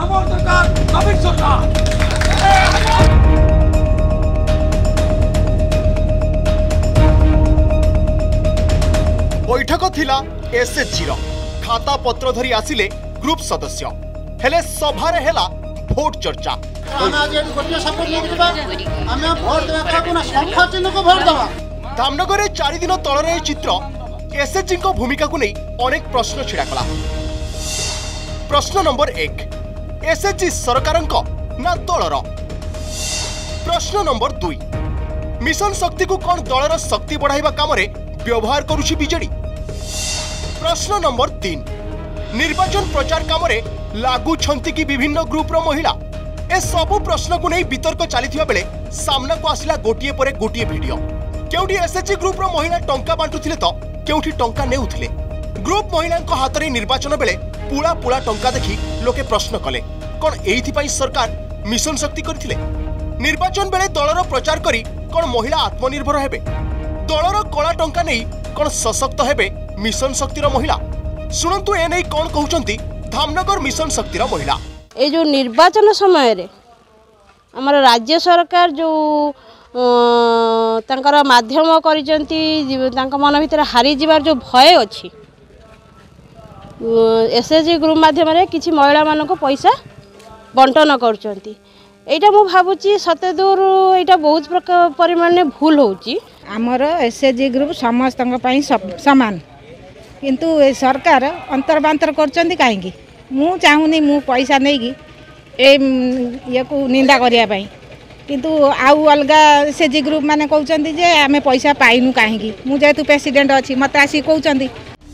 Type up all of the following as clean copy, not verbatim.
बैठक थिला एसएचजी रो खाता पत्र धरी आसिले ग्रुप सदस्य हेले सभारे हेला भोट चर्चा धामनगर 4 दिन तलर चित्र एसएचजी भूमिका को नहीं अनेक प्रश्न छिड़ा कला। प्रश्न नंबर 1 एसएचजी सरकार ना दलर। प्रश्न नंबर 2 मिशन शक्ति को कौन दलर शक्ति बढ़ाइबा काम रे व्यवहार करुछि बीजेडी। प्रश्न नंबर 3 निर्वाचन प्रचार काम रे लागू छंती की विभिन्न ग्रुप रो महिला। ए सबु प्रश्न को नहीं वितर्क चली बेले सामना को आसिला गोटिए परे गोटिए वीडियो। केउठी एसएचजी ग्रुप रो महिला टंका बांटुथिले तो केउठी टंका नेउथिले। ग्रुप महिला हाथ में निर्वाचन बेले पुला पुला टंका देखि लोके प्रश्न कले कौन एइथि पई सरकार मिशन शक्ति करथिले। निर्वाचन बेले दलर प्रचार करी कौन महिला आत्मनिर्भर हेबे। दलर कला टंका नहीं कौन सशक्त हेबे मिशन शक्तिर महिला। शुणु ए नहीं कौन कहउचंती धामनगर मिशन शक्तिर महिला। ए जो निर्वाचन समय रे हमर राज्य सरकार जो तांकर माध्यम करिसंती तांका मन भीतर हारी जीवार जो भय अछि एसएचजी ग्रुप माध्यम रे किछि महिला मान को पैसा बंटन करचंती। एटा मु भाबुची सते दूर एटा बहुत परिमाण में भूल होउची। हमर एसएचजी ग्रुप समस्त पई समान किंतु ए सरकार अंतर्बांतर करचंती काहेकि मु चाहुनी मु पैसा नै कि ये को निंदा करिया पई किंतु आउ अलगा एसएचजी ग्रुप माने कहउचंती जे आमे पैसा पाइनु काहेकि मु जेतु प्रेसिडेंट अछि मते आसी कहउचंती।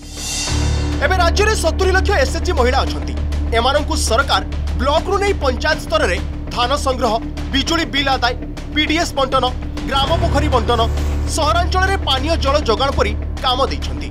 एबे राज्य रे 70 लाख एसएचजी महिला अछंती। एमानंकु सरकार ब्लॉक रु नै पंचायत स्तर रे धान संग्रह बिजुली बिल आदाय पीडीएस बंटन ग्राम पोखरी बंटन सहरांचल रे पानीय जल जोगाण परी काम दैछंती।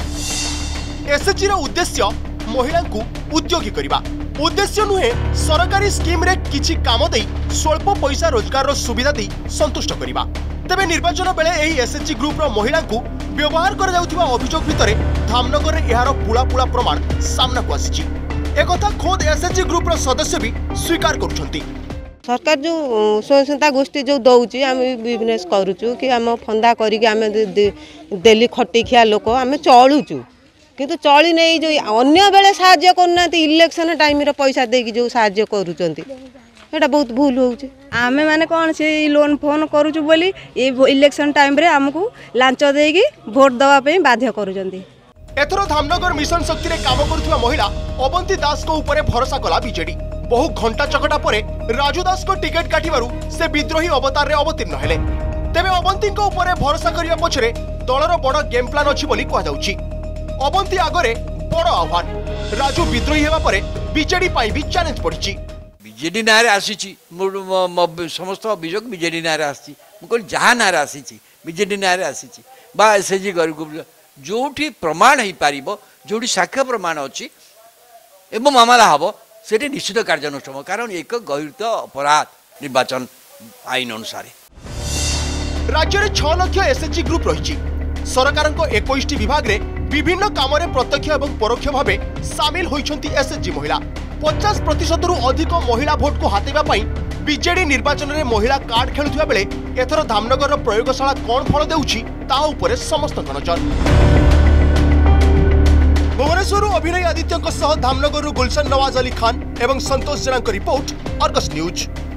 एसएचजी रो उद्देश्य महिला को उद्योगी करबा उद्देश्य नुहे सरकारी स्कीम रे किछि काम दे स्वल्प पैसा रोजगार रो सुविधा दे संतुष्ट करबा। तबे निर्वाचन बेले एही एसएचजी ग्रुप रो महिला को व्यवहार कर जाउथिबा अभियोग भितरे धामनगर रे एहारो पुला पुला प्रमाण सामना को आसीछि। एकथा खोद एसएचजी ग्रुप रो सदस्य भी स्वीकार करूछंती। सरकार जो स्वयंसहायता गोष्ठी जो दौची आम बिजनेस करुचु कि आम फंदा करिक आम डेली खटिखिया लोक आम चलुचु किंतु चली नहीं जो अन्य बेले साहाय्य करना इलेक्शन टाइम रे पैसा देकी जो साहाय्य करूचंती एटा बहुत भूल होउची। आमे माने कोन से लोन फोन करूचु बोली ए इलेक्शन टाइम रे हमकु लांच देकी वोट दवा पे बाध्य करूचंती। एथरो धामनगर मिशन शक्ति रे काम करुवा महिला अवंती दास को ऊपर भरोसा कला बीजेडी। बहु घंटा चकटा परे राजू दास को टिकट काटिबारु से विद्रोही अवतार रे अवतीर्ण हेले। तेबे अवंती को ऊपर भरोसा करिया पछरे दलर बड़ गेम प्लान अछि बोली कहा जाउची। अवंती आगरे बड़ आह्वान राजू विद्रोही हेबा परे बीजेडी पाई भी चैलेंज पड़िची। बीजेडी नारे आसीची समस्त अभियोग बीजेडी नारे आसी मुझे जहाँ नारे आसीची बीजेडी नारे आसीची बा एसएचजी ग्रुप जोठी प्रमाण हो पार जोटी साक्ष्य प्रमाण अच्छी एवं मामला हम से निश्चित कार्यानुष्ठान कारण एक गहित अपराध निर्वाचन आईन अनुसार। राज्य में 6 लाख एसएचजी ग्रुप रही सरकार 21 विभाग रे विभिन्न काम रे प्रत्यक्ष एवं परोक्ष भाव सामिल होइछंती एसएचजी महिला। 50% रु अधिक महिला भोट को हातेबा पई बीजेडी निर्वाचन रे महिला कार्ड खेलुथिबा बेले एथर धामनगर प्रयोगशाला कौन फल देउछि ता उपरे समस्त नजर। भुवनेश्वर अभिनय आदित्य धामनगर गुलशन नवाज अली खान एवं Santosh Jena report Argus news.